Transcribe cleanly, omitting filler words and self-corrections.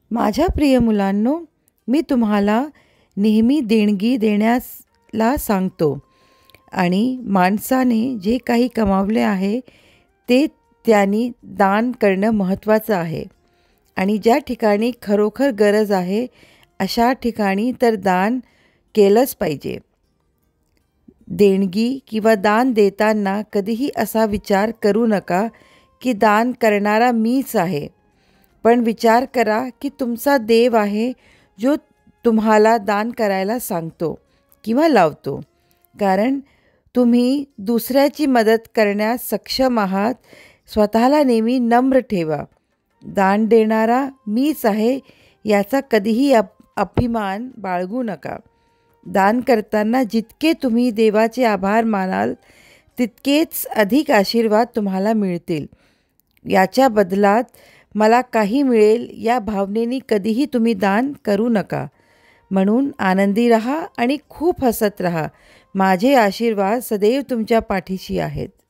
माझ्या प्रिय मुलांनो, मी तुम्हाला नेहमी देणगी देण्याला सांगतो आणि माणसाने जे काही कमावले आहे ते त्यांनी दान करणं महत्त्वाचं आहे. आणि ज्या ठिकाणी खरोखर गरज आहे अशा ठिकाणी तर दान केलंच पाहिजे. देणगी किंवा दान देताना कधीही असा विचार करू नका की दान करणारा मीच आहे. पण विचार करा की तुमचा देव आहे जो तुम्हाला दान करायला सांगतो किंवा लावतो. कारण तुम्ही दुसऱ्याची मदत करण्यास सक्षम आहात. स्वतःला नेहमी नम्र ठेवा. दान देणारा मीच आहे याचा कधीही अभिमान बाळगू नका. दान करताना जितके तुम्ही देवाचे आभार मानाल तितकेच अधिक आशीर्वाद तुम्हाला मिळतील. याच्या बदलात मला काही मिळेल या भावनेने कधीही तुम्ही दान करू नका. म्हणून आनंदी राहा आणि खूप हसत राहा. माझे आशीर्वाद सदैव तुमच्या पाठीशी आहेत.